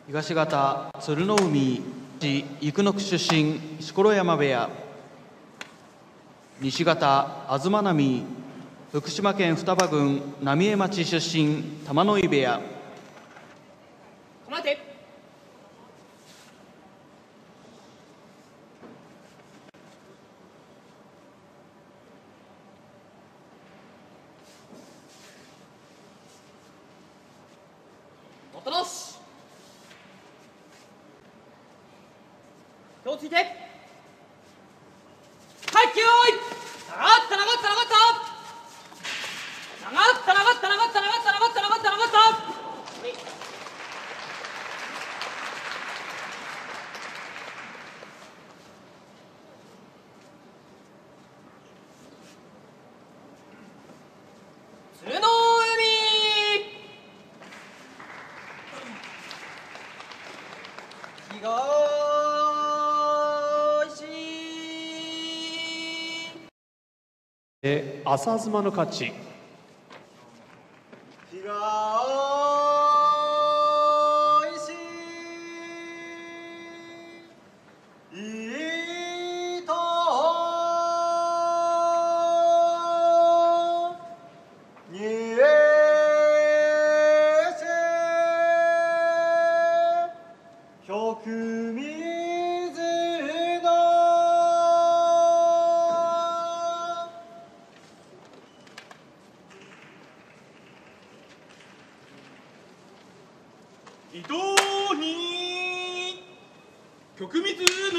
東方鶴の海市生野区出身錣山部屋、西方東波福島県双葉郡浪江町出身玉ノ井部屋、 構えておとなし手をついてはい、勢い下がった下がった下がった下がった下がった下がった下がった下がった下がった下がった鶴の海朝妻の勝ち。 伊藤に極水の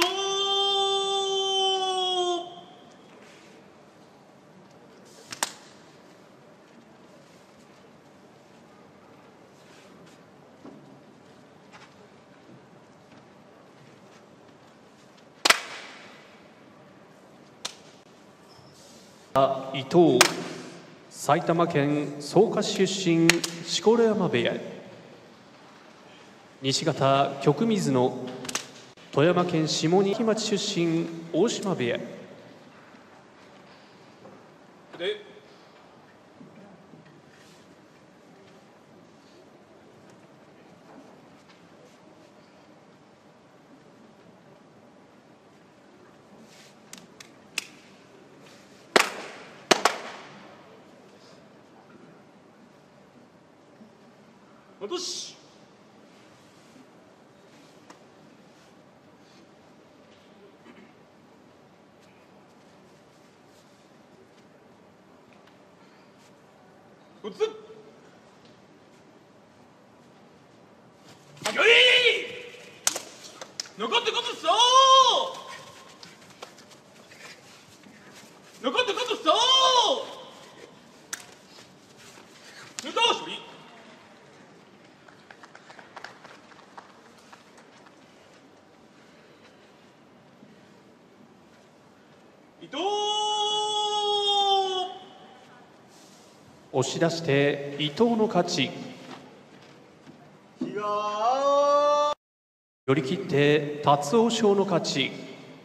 伊藤、埼玉県草加市出身錣山部屋。西方極水の富山県下仁町出身大島部屋。 で戻し打つよい残ってこずそう残ってこずそう無駄処理伊藤押し出して伊藤の勝ち。寄り切って達夫賞の勝ち。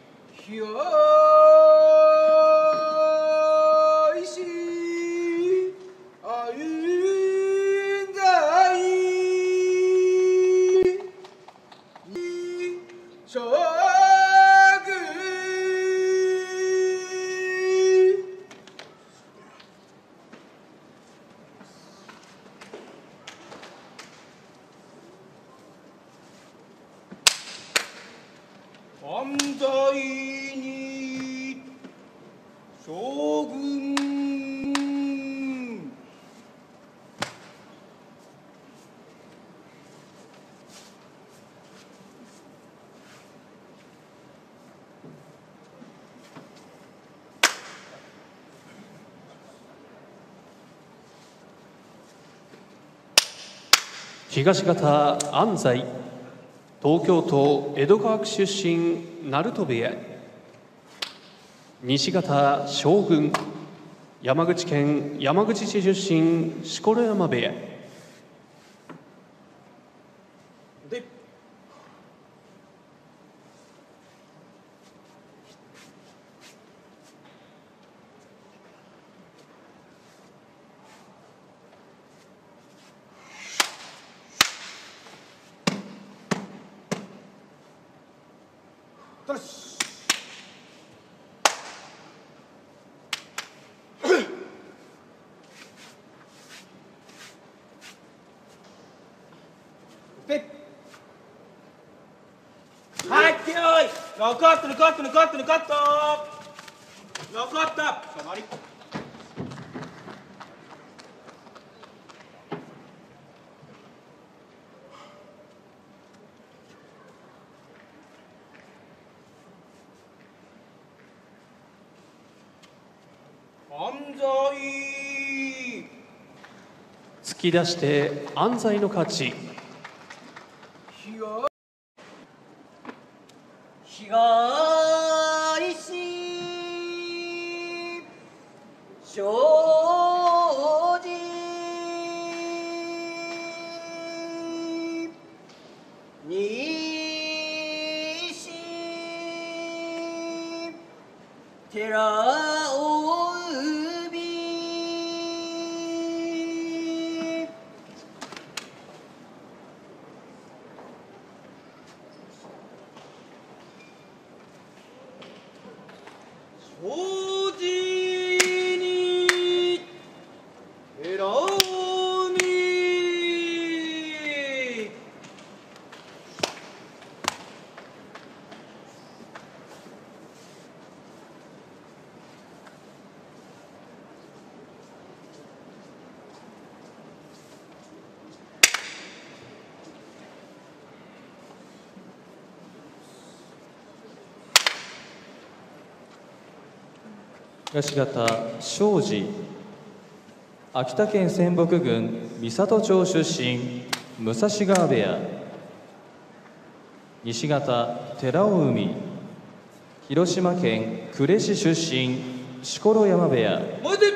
安西に将軍東方安西、東京都江戸川区出身鳴門部屋。西方将軍、山口県山口市出身錣山部屋。 でただしはいってよいノックアウトノックアウトノックアウトノックアウトノックアウト止まり安西突き出して安西の勝ち。 東正治西寺尾海正治に寺尾海東方庄司、秋田県仙北郡美郷町出身、武蔵川部屋。西方寺尾海、広島県呉市出身、錣山部屋。 前で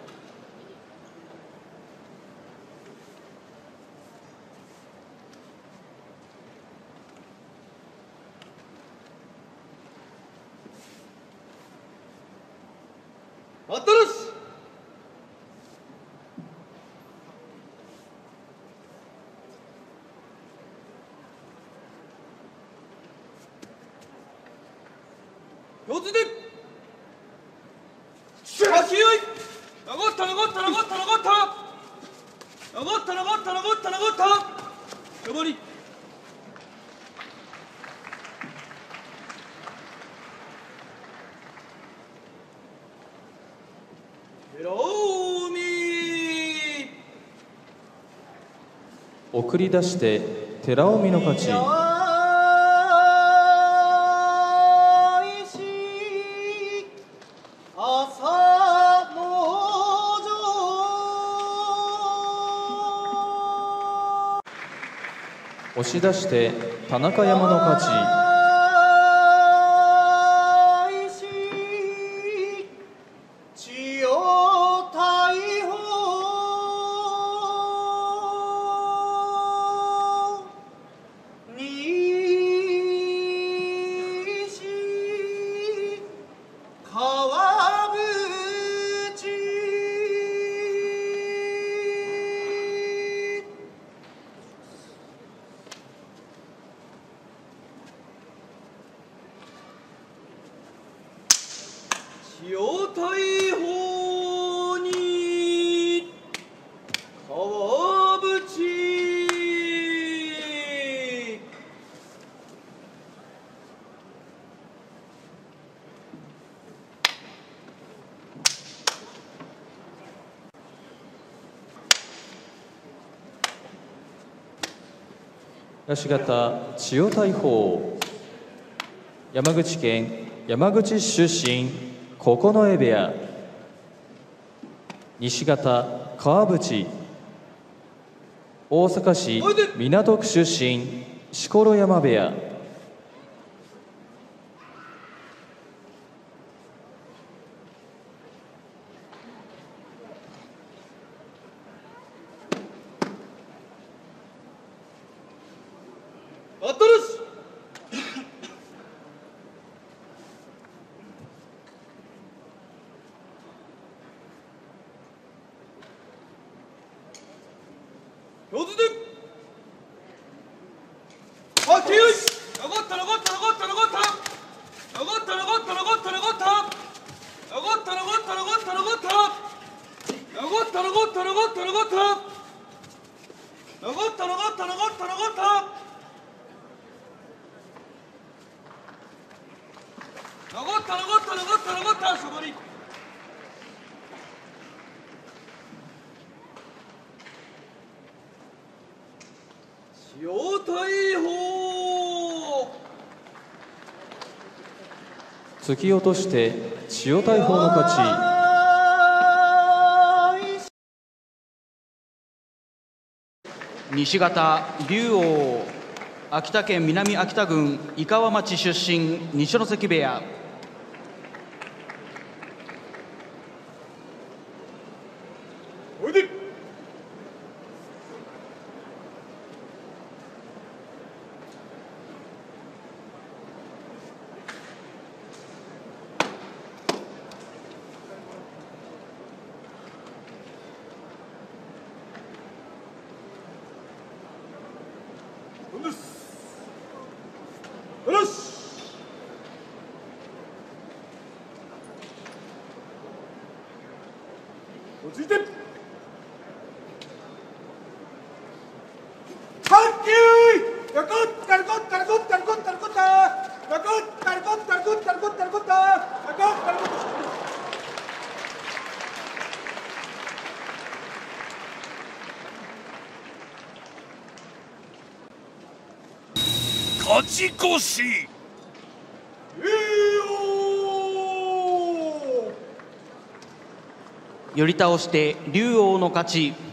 待ったなし四つで先よい上がった上がった上がった上がった上がった上がった上がった上がった上り寺尾海送り出して寺尾海の勝ち。押し出して田中山の勝ち。 千代大砲西川淵千代大砲に川淵東方千代大砲、山口県山口市出身、九重部屋。西方川淵、大阪市港区出身、錣山部屋。 待ったなし四つで先よい上がった上がった上がった上がったったそこに千代大鵬突き落として千代大鵬の勝ち。 西方竜王、秋田県南秋田郡井川町出身、二所ノ関部屋。 おいでよし落ち着いてサンキューやこったるこったるこったるこったるこったやこったるこったるこったるこったるこったやこったるこ勝ち越し。 寄り倒して竜王の勝ち。